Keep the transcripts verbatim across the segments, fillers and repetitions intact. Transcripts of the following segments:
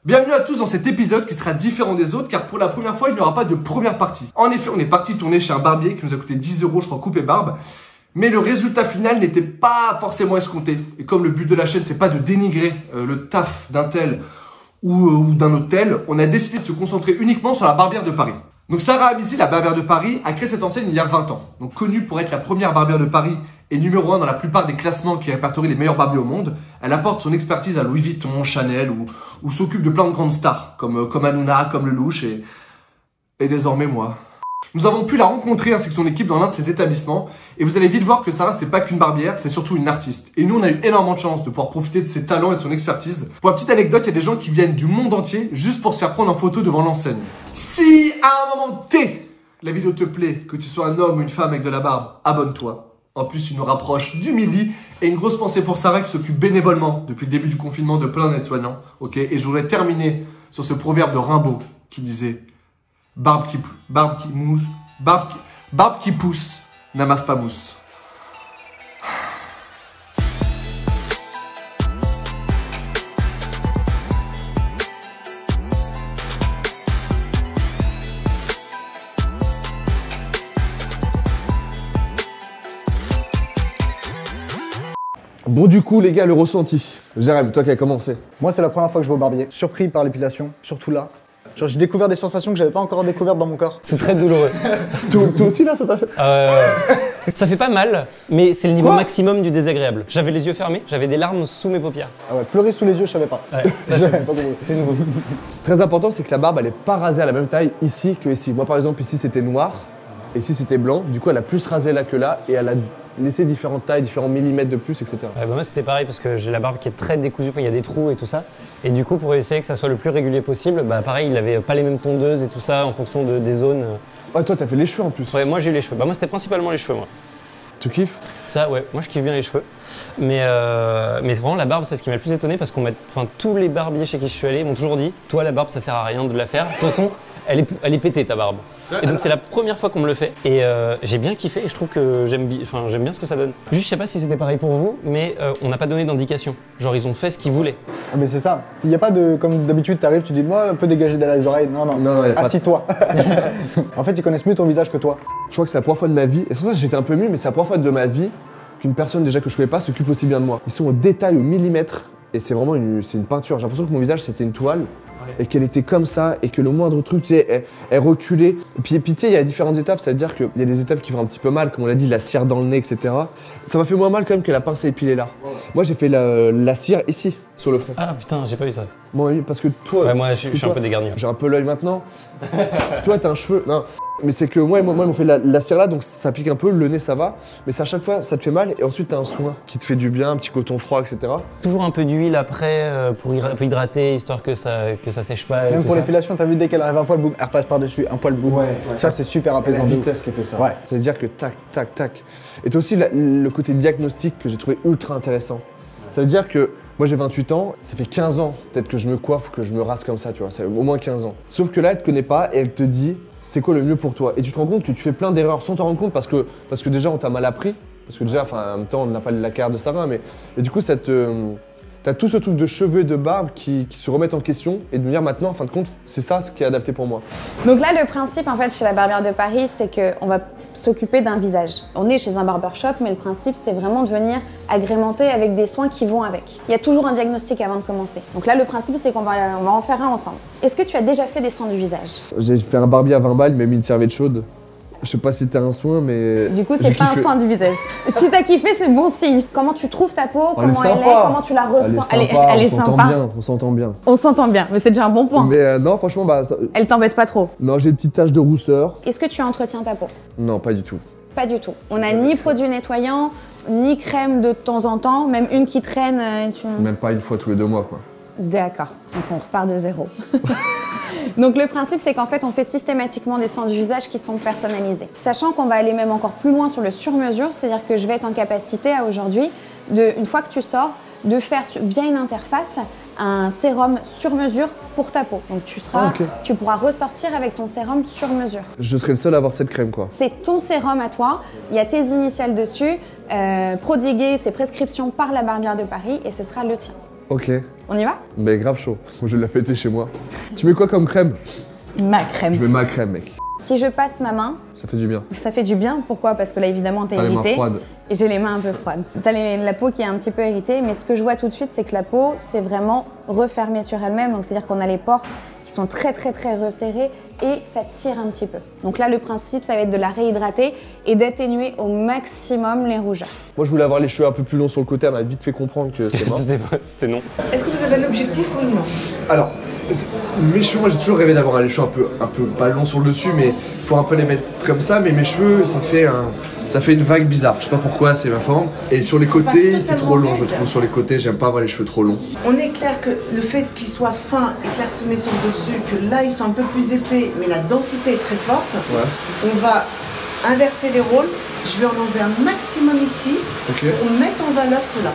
Bienvenue à tous dans cet épisode qui sera différent des autres car pour la première fois il n'y aura pas de première partie. En effet on est parti tourner chez un barbier qui nous a coûté dix euros je crois coupe et barbe. Mais le résultat final n'était pas forcément escompté. Et comme le but de la chaîne c'est pas de dénigrer euh, le taf d'un tel ou, euh, ou d'un autre tel, on a décidé de se concentrer uniquement sur la barbière de Paris. Donc Sarah Amizi, la barbière de Paris, a créé cette enseigne il y a vingt ans. Donc connue pour être la première barbière de Paris et numéro un dans la plupart des classements qui répertorient les meilleurs barbiers au monde, elle apporte son expertise à Louis Vuitton, Chanel ou, ou s'occupe de plein de grandes stars comme, comme Hanouna, comme Lelouch et, et désormais moi. Nous avons pu la rencontrer ainsi que son équipe dans l'un de ses établissements et vous allez vite voir que Sarah c'est pas qu'une barbière, c'est surtout une artiste. Et nous on a eu énormément de chance de pouvoir profiter de ses talents et de son expertise. Pour la petite anecdote, il y a des gens qui viennent du monde entier juste pour se faire prendre en photo devant l'enseigne. Si à un moment T, la vidéo te plaît, que tu sois un homme ou une femme avec de la barbe, abonne-toi. En plus, tu nous rapproches du midi et une grosse pensée pour Sarah qui s'occupe bénévolement depuis le début du confinement de plein d'aides-soignants. Ok. Et je voudrais terminer sur ce proverbe de Rimbaud qui disait barbe qui, barbe qui mousse, barbe qui, barbe qui pousse, n'amasse pas mousse. Bon du coup les gars, le ressenti. Jérém, toi qui as commencé. Moi c'est la première fois que je vais au barbier. Surpris par l'épilation, surtout là. Genre j'ai découvert des sensations que j'avais pas encore découvertes dans mon corps. C'est très douloureux. toi, toi aussi là ça t'a fait euh, Ça fait pas mal, mais c'est le niveau Quoi maximum du désagréable. J'avais les yeux fermés, j'avais des larmes sous mes paupières. Ah ouais, pleurer sous les yeux je savais pas. Ouais, c'est nouveau. Très important c'est que la barbe elle est pas rasée à la même taille ici que ici. Moi par exemple ici c'était noir, et ici c'était blanc. Du coup elle a plus rasé là que là et elle a laissé différentes tailles, différents millimètres de plus, et cetera. Ouais, bah moi c'était pareil parce que j'ai la barbe qui est très décousue, enfin il y a des trous et tout ça. Et du coup pour essayer que ça soit le plus régulier possible, bah pareil il avait pas les mêmes tondeuses et tout ça en fonction de, des zones. Ouais toi t'as fait les cheveux en plus. Ouais moi j'ai eu les cheveux, bah moi c'était principalement les cheveux moi. Tu kiffes? Ça ouais, moi je kiffe bien les cheveux. Mais, euh, mais vraiment la barbe c'est ce qui m'a le plus étonné parce qu'on met, enfin tous les barbiers chez qui je suis allé m'ont toujours dit toi la barbe ça sert à rien de la faire. De toute façon elle est, elle est pétée ta barbe. Et donc c'est la première fois qu'on me le fait et euh, j'ai bien kiffé et je trouve que j'aime bi enfin, j'aime bien ce que ça donne. Juste je sais pas si c'était pareil pour vous mais euh, on n'a pas donné d'indication. Genre ils ont fait ce qu'ils voulaient. Ah mais c'est ça. Il n'y a pas de, comme d'habitude t'arrives, tu dis moi un peu dégagé derrière les oreilles. Non non, non, non assis-toi. En fait ils connaissent mieux ton visage que toi. Je crois que c'est la première fois de ma vie, et c'est pour ça que j'étais un peu mieux, mais c'est la première fois de ma vie qu'une personne déjà que je connais pas s'occupe aussi bien de moi. Ils sont au détail, au millimètre, et c'est vraiment une, c'est une peinture. J'ai l'impression que mon visage c'était une toile. Et qu'elle était comme ça, et que le moindre truc, tu sais, elle, elle reculait. Et puis, puis tu sais, il y a différentes étapes, c'est-à-dire qu'il y a des étapes qui font un petit peu mal, comme on l'a dit, la cire dans le nez, et cetera. Ça m'a fait moins mal quand même que la pince à épiler là. Wow. Moi, j'ai fait la, la cire ici, sur le front. Ah putain, j'ai pas vu ça. Moi, oui, parce que toi. Ouais, moi, je, je suis toi, un peu dégarni. J'ai un peu l'œil maintenant. Toi, t'as un cheveu. Non. Mais c'est que moi, moi, moi ils m'ont fait la, la cire là, donc ça pique un peu, le nez ça va, mais c'est à chaque fois ça te fait mal et ensuite t'as un soin qui te fait du bien, un petit coton froid, et cetera. Toujours un peu d'huile après euh, pour hydrater, histoire que ça, que ça sèche pas. Même pour l'épilation, t'as vu dès qu'elle arrive un poil boum, elle repasse par-dessus, un poil boum. Ouais, ouais, ça c'est super apaisant. La vitesse qui fait ça. Ouais. C'est-à-dire que tac, tac, tac. Et t'as aussi la, le côté diagnostic que j'ai trouvé ultra intéressant. Ça veut dire que moi j'ai vingt-huit ans, ça fait quinze ans peut-être que je me coiffe, que je me rase comme ça, tu vois, ça fait au moins quinze ans. Sauf que là, elle te connaît pas et elle te dit c'est quoi le mieux pour toi. Et tu te rends compte que tu fais plein d'erreurs sans t'en rendre compte parce que, parce que déjà on t'a mal appris, parce que déjà, enfin en même temps on n'a pas la carrière de Sarah, mais et du coup ça te... T'as tout ce truc de cheveux et de barbe qui, qui se remettent en question et de me dire maintenant, en fin de compte, c'est ça ce qui est adapté pour moi. Donc là, le principe en fait chez la barbière de Paris, c'est qu'on va s'occuper d'un visage. On est chez un barbershop, mais le principe, c'est vraiment de venir agrémenter avec des soins qui vont avec. Il y a toujours un diagnostic avant de commencer. Donc là, le principe, c'est qu'on va, on va en faire un ensemble. Est-ce que tu as déjà fait des soins du visage? J'ai fait un barbier à vingt balles, il m'a mis une serviette chaude. Je sais pas si t'as un soin, mais... Du coup, c'est pas kiffé. Un soin du visage. Si t'as kiffé, c'est bon signe. Comment tu trouves ta peau, comment elle est, elle est, comment tu la ressens. Elle est sympa, elle est, elle est on s'entend bien, on s'entend bien. On s'entend bien, mais c'est déjà un bon point. Mais euh, non, franchement, bah... Ça... Elle t'embête pas trop? Non, j'ai une petite tache de rousseur. Est-ce que tu entretiens ta peau? Non, pas du tout. Pas du tout. On n'a ni produit nettoyant, ni crème de temps en temps, même une qui traîne... Tu... Même pas une fois tous les deux mois, quoi. D'accord, donc on repart de zéro. Donc le principe, c'est qu'en fait, on fait systématiquement des soins du visage qui sont personnalisés. Sachant qu'on va aller même encore plus loin sur le sur-mesure, c'est-à-dire que je vais être en capacité à aujourd'hui, une fois que tu sors, de faire via une interface un sérum sur mesure pour ta peau. Donc tu, seras, ah, okay. tu pourras ressortir avec ton sérum sur mesure. Je serai le seul à avoir cette crème, quoi. C'est ton sérum à toi, il y a tes initiales dessus, euh, prodigué, c'est prescription par la barbière de Paris et ce sera le tien. Ok. On y va? Mais grave chaud. Moi, je vais la péter chez moi. Tu mets quoi comme crème? Ma crème. Je mets ma crème, mec. Si je passe ma main, Ça fait du bien. ça fait du bien. Pourquoi? Parce que là, évidemment, t'es T'as les mains irritée. froides. Et j'ai les mains un peu froides. T'as les- la peau qui est un petit peu irritée, mais ce que je vois tout de suite, c'est que la peau, c'est vraiment refermée sur elle-même. Donc, c'est-à-dire qu'on a les pores qui sont très, très, très resserrés et ça tire un petit peu. Donc là, le principe, ça va être de la réhydrater et d'atténuer au maximum les rougeurs. Moi, je voulais avoir les cheveux un peu plus longs sur le côté. Elle m'a vite fait comprendre que c'était mort. C'était c'était non. Est-ce que vous avez un objectif ou non? Alors, c'est- mes cheveux, moi j'ai toujours rêvé d'avoir les cheveux un peu, un peu pas longs sur le dessus, mais pour un peu les mettre comme ça. Mais mes cheveux, ça fait, un, ça fait une vague bizarre. Je sais pas pourquoi, c'est ma forme. Et sur les Ils sont pas côtés, c'est trop totalement long, je raides. trouve. Sur les côtés, j'aime pas avoir les cheveux trop longs. On est clair que le fait qu'ils soient fins et clairsemés sur le dessus, que là ils sont un peu plus épais, mais la densité est très forte, Ouais. on va inverser les rôles. Je vais en enlever un maximum ici Ok. pour mettre en valeur cela.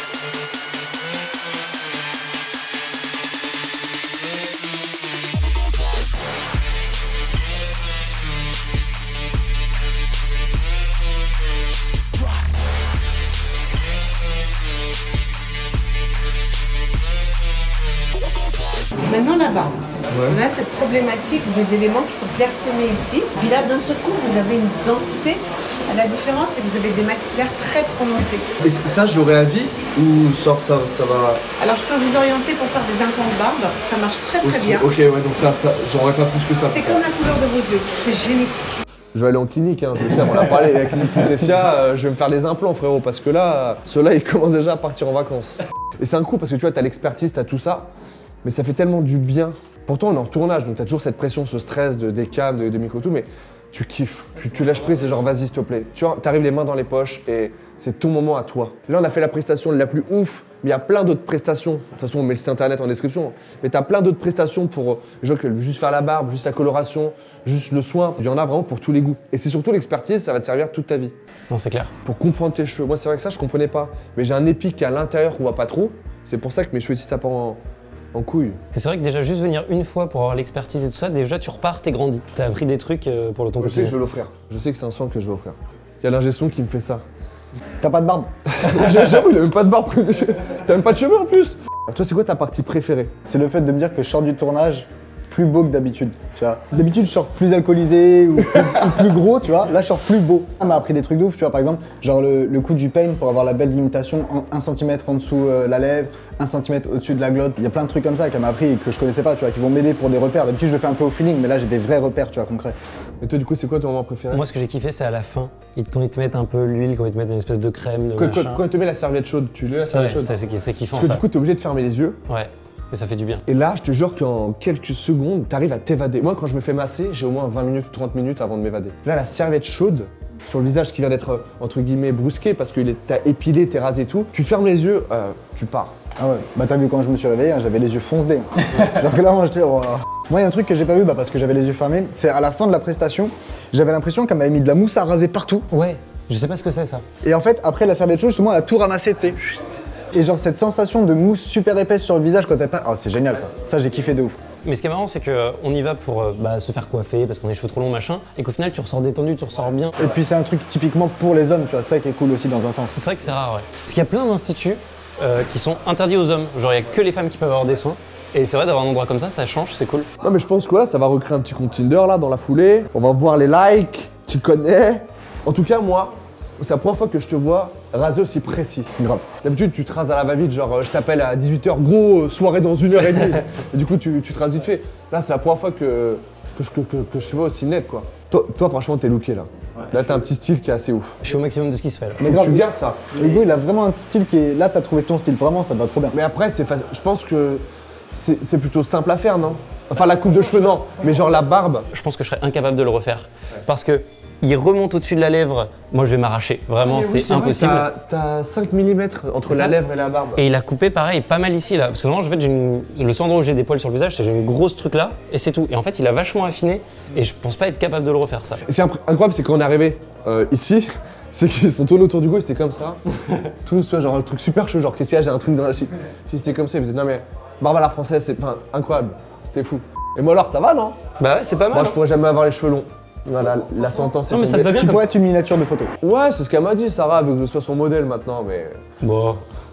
Maintenant la barbe. On a cette problématique des éléments qui sont clairsemés ici. Puis là, d'un seul coup, vous avez une densité. La différence, c'est que vous avez des maxillaires très prononcés. Et ça, j'aurais à vie ou sort ça, ça va Alors, je peux vous orienter pour faire des implants de barbe. Ça marche très très aussi. bien. Ok, ouais, donc ça, ça j'aurais pas plus que ça. C'est comme la couleur de vos yeux. C'est génétique. Je vais aller en clinique, hein, je le sais, on en a parlé avec la clinique Lutetia, euh, je vais me faire des implants frérot, parce que là, euh, ceux-là ils commencent déjà à partir en vacances. Et c'est un coup parce que tu vois, t'as l'expertise, t'as tout ça, mais ça fait tellement du bien. Pourtant on est en tournage, donc t'as toujours cette pression, ce stress de, des câbles, de, de micro tout, mais tu kiffes, tu, tu lâches prise, c'est genre vas-y s'il te plaît. Tu vois, t'arrives les mains dans les poches et c'est ton moment à toi. Là on a fait la prestation la plus ouf, mais il y a plein d'autres prestations. De toute façon on met le site internet en description, mais t'as plein d'autres prestations pour euh, les gens qui veulent juste faire la barbe, juste la coloration, juste le soin. Il y en a vraiment pour tous les goûts. Et c'est surtout l'expertise, ça va te servir toute ta vie. Non, c'est clair. Pour comprendre tes cheveux. Moi c'est vrai que ça je comprenais pas, mais j'ai un épi qui est à l'intérieur qu'on voit pas trop. C'est pour ça que mes cheveux ici ça part en, en couille. Et c'est vrai que déjà, juste venir une fois pour avoir l'expertise et tout ça, déjà, tu repars, t'es grandi. T'as appris des trucs euh, pour le ton Je sais que je quotidien. vais l'offrir. Je sais que c'est un soin que je vais offrir. Il y a l'ingé son qui me fait ça. T'as pas de barbe? J'avoue, il a même pas de barbe. T'as même pas de cheveux en plus. Alors toi, c'est quoi ta partie préférée? C'est le fait de me dire que je sors du tournage plus beau que d'habitude. Tu vois, d'habitude je sors plus alcoolisé ou plus, ou plus gros, tu vois. Là je sors plus beau. Elle m'a appris des trucs de ouf, tu vois. Par exemple, genre le, le coup du pain pour avoir la belle limitation, un centimètre en dessous euh, la lèvre, un centimètre au-dessus de la glotte. Il y a plein de trucs comme ça qu'elle m'a appris et que je connaissais pas, tu vois, qui vont m'aider pour des repères. D'habitude je le fais un peu au feeling, mais là j'ai des vrais repères, tu vois, concrets. Et toi, du coup, c'est quoi ton moment préféré? Moi, ce que j'ai kiffé, c'est à la fin. Ils- Quand ils te mettent un peu l'huile, quand ils te mettent une espèce de crème, de Quand, quand, machin. quand il te met la serviette chaude, tu veux la Ouais, serviette chaude? ça, c'est c'est kiffant, Parce que ça. du coup, t'es obligé de fermer les yeux. Ouais, mais ça fait du bien. Et là, je te jure qu'en quelques secondes, t'arrives à t'évader. Moi, quand je me fais masser, j'ai au moins vingt minutes ou trente minutes avant de m'évader. Là, la serviette chaude, sur le visage qui vient d'être, euh, entre guillemets, brusqué, parce que t'as épilé, t'es rasé et tout, tu fermes les yeux, euh, tu pars. Ah ouais, bah t'as vu quand je me suis réveillé, hein, j'avais les yeux foncedés. Genre que là, moi j'étais. Oh. Moi, il y a un truc que j'ai pas vu bah, parce que j'avais les yeux fermés, c'est à la fin de la prestation, j'avais l'impression qu'elle m'avait mis de la mousse à raser partout. Ouais, je sais pas ce que c'est, ça. Et en fait, après la serviette chaude, justement, elle a tout ramassé, tu sais. Et genre cette sensation de mousse super épaisse sur le visage quand elle passe. Oh, c'est génial ça. Ça, j'ai kiffé de ouf. Mais ce qui est marrant, c'est qu'on y va pour euh, bah, se faire coiffer parce qu'on a les cheveux trop longs, machin, et qu'au final, tu ressors détendu, tu ressors bien. Et puis c'est un truc typiquement pour les hommes, tu vois, ça qui est cool aussi dans un sens. C'est vrai que c'est rare, ouais. Parce qu'il y a plein d'instituts euh, qui sont interdits aux hommes. Genre, il y a que les femmes qui peuvent avoir des soins. Et c'est vrai, d'avoir un endroit comme ça, ça change, c'est cool. Non, mais je pense que là, ça va recréer un petit compte Tinder, là, dans la foulée. On va voir les likes, tu connais. En tout cas, moi, c'est la première fois que je te vois rasé aussi précis. Grave. D'habitude, tu te rases à la va-vite, genre euh, je t'appelle à dix-huit heures, gros, euh, soirée dans une heure et demie. Et du coup, tu, tu te rases vite fait. Là, c'est la première fois que, que, je, que, que, que je te vois aussi net, quoi. Toi, toi franchement, t'es looké, là. Là, t'as un petit style qui est assez ouf. Je suis au maximum de ce qui se fait, là. Mais Faut que grave, tu gardes ça. Hugo, il a vraiment un style qui est. Là, t'as trouvé ton style, vraiment, ça te va trop bien. Mais après, c'est faci- je pense que c'est c'est plutôt simple à faire, non? Enfin, la coupe de cheveux, non. Mais genre la barbe. Je pense que je serais incapable de le refaire. Parce que il remonte au-dessus de la lèvre, moi je vais m'arracher. Vraiment, Mais oui, c'est vrai, impossible. t'as- T'as cinq millimètres entre C'est la ça. lèvre et la barbe. Et il a coupé pareil, pas mal ici là. Parce que vraiment, en fait, j'ai une- le seul endroit où j'ai des poils sur le visage, c'est j'ai une grosse truc là, et c'est tout. Et en fait, il a vachement affiné, et je pense pas être capable de le refaire ça. Et c'est impr- incroyable, c'est quand on est arrivé euh, ici, c'est qu'ils sont tournés autour du cou, c'était comme ça. Tous, tu vois, genre un truc super chaud, genre qu'est-ce qu'il y a, j'ai un truc dans la chic. Si c'était comme ça, ils me disaient non mais barbe à la française, c'est enfin, incroyable, c'était fou. Et moi alors, ça va non? Bah ouais, c'est pas mal. Moi je hein. pourrais jamais avoir les cheveux longs. Voilà, la sentence est Non, mais ça tombée. te va bien Tu comme pourrais être une miniature de photo. Ouais, c'est ce qu'elle m'a dit, Sarah, veut que je sois son modèle maintenant, mais. Bon.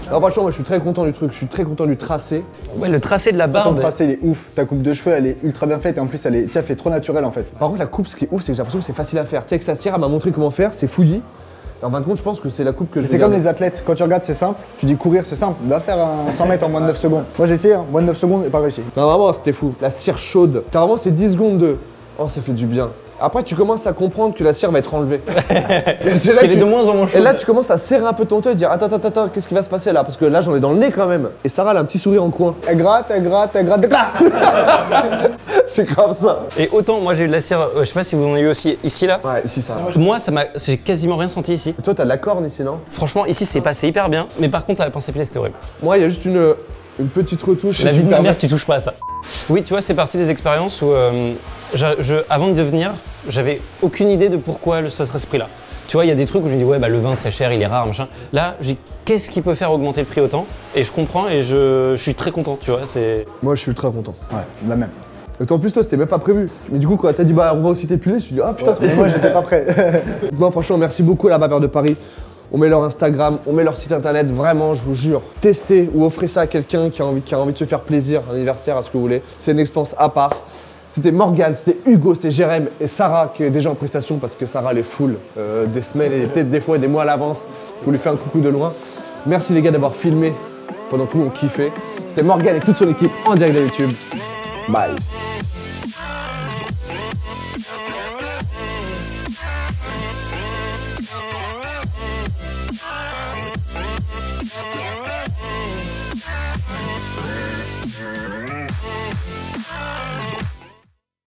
Non, franchement, moi je suis très content du truc, je suis très content du tracé. Ouais, le tracé de la Ton barbe. tracé, il est ouf. Ta coupe de cheveux, elle est ultra bien faite et en plus, elle est, tu sais, elle fait trop naturelle en fait. Par contre, la coupe, ce qui est ouf, c'est que j'ai l'impression que c'est facile à faire. Tu sais, que sa cire, elle m'a montré comment faire, c'est fouillis. Et en fin de compte, je pense que c'est la coupe que je C'est vais comme garder. les athlètes, quand tu regardes, c'est simple. Tu dis courir, c'est simple. Va faire un cent mètres en moins de neuf secondes. Moi, j'ai essayé, hein. moins de neuf secondes et pas réussi. Non, vraiment, c'était fou. La cire chaude. T'as vraiment ces dix secondes de. Oh, ça fait du bien. Après, tu commences à comprendre que la cire va être enlevée. Et c'est là Elle que est tu- de moins en moins chaude. Et là, tu commences à serrer un peu ton toit et dire attends, attends, attends, qu'est-ce qui va se passer là? Parce que là, j'en ai dans le nez quand même. Et Sarah, elle a un petit sourire en coin. Elle gratte, elle gratte, elle gratte, elle gratte. C'est grave ça. Et autant, moi j'ai eu de la cire, euh, je sais pas si vous en avez eu aussi ici là. Ouais, ici, ça va. Moi, ça m'a, j'ai quasiment rien senti ici. Toi, t'as de la corne ici, non? Franchement, ici c'est passé hyper bien. Mais par contre, la pince épilée, c'était horrible. Moi, il y a juste une, une petite retouche. La si vie tu de ma me mère, permets. tu touches pas à ça. Oui, tu vois, c'est parti des expériences où, euh, je, je- avant de devenir, j'avais aucune idée de pourquoi le- ça serait ce prix-là. Tu vois, il y a des trucs où je me dis, ouais, bah, le vin très cher, il est rare, machin. Là, je dis, qu'est-ce qui peut faire augmenter le prix autant? Et je comprends et je, je suis très content, tu vois. C'est... Moi, je suis ultra content. Ouais, la même. Et toi, en plus, toi, c'était même pas prévu. Mais du coup, quand t'as dit bah, on va aussi t'épiler, je me suis dit ah putain, trop Mais moi, j'étais pas prêt. Non, franchement, merci beaucoup à la Barbière de Paris. On met leur Instagram, on met leur site internet, vraiment, je vous jure. Testez ou offrez ça à quelqu'un qui a envie, qui a envie de se faire plaisir, un anniversaire, à ce que vous voulez. C'est une expérience à part. C'était Morgane, c'était Hugo, c'était Jérém et Sarah qui est déjà en prestation parce que Sarah elle est full euh, des semaines et peut-être des fois des mois à l'avance. Vous lui faites un coucou de loin. Merci les gars d'avoir filmé pendant que nous on kiffait. C'était Morgane et toute son équipe en direct de YouTube. Bye.